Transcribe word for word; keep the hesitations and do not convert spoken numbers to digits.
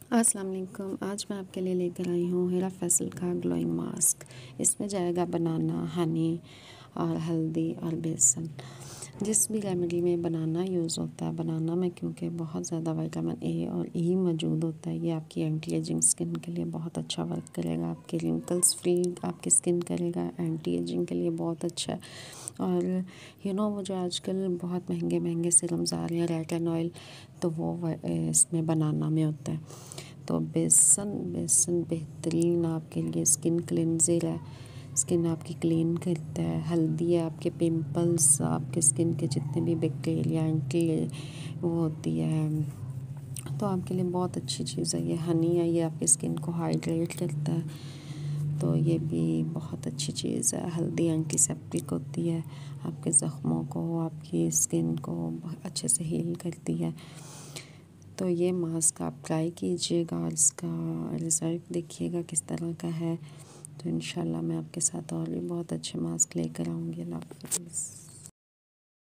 अस्सलाम वालेकुम। आज मैं आपके लिए लेकर आई हूँ हीरा फैसल का ग्लोइंग मास्क। इसमें जाएगा बनाना, हनी और हल्दी और बेसन। जिस भी रेमेडी में बनाना यूज़ होता है, बनाना में क्योंकि बहुत ज़्यादा विटामिन ए और ई मौजूद होता है, ये आपकी एंटी एजिंग स्किन के लिए बहुत अच्छा वर्क करेगा, आपके रिंकल्स फ्री आपकी स्किन करेगा, एंटी एजिंग के लिए बहुत अच्छा है। और यू नो वो जो आजकल बहुत महंगे महंगे सीरम्स आ रहे हैं रेटिन ऑयल, तो वो इसमें बनाना में होता है। तो बेसन बेसन बेहतरीन आपके लिए स्किन क्लिनज़र है, स्किन आपकी क्लीन करता है। हल्दी है, आपके पिंपल्स, आपके स्किन के जितने भी बैक्टीरिया एंटी वो होती है, तो आपके लिए बहुत अच्छी चीज़ है। ये हनी है, ये आपकी स्किन को हाइड्रेट करता है, तो ये भी बहुत अच्छी चीज़ है। हल्दी एंटीसेप्टिक होती है, आपके ज़ख्मों को, आपकी स्किन को बहुत अच्छे से हील करती है। तो ये मास्क आप ट्राई कीजिएगा और इसका रिज़ल्ट देखिएगा किस तरह का है। तो इंशाल्लाह मैं आपके साथ और भी बहुत अच्छे मास्क लेकर आऊँगी। अल्लाह हाफ़िज़।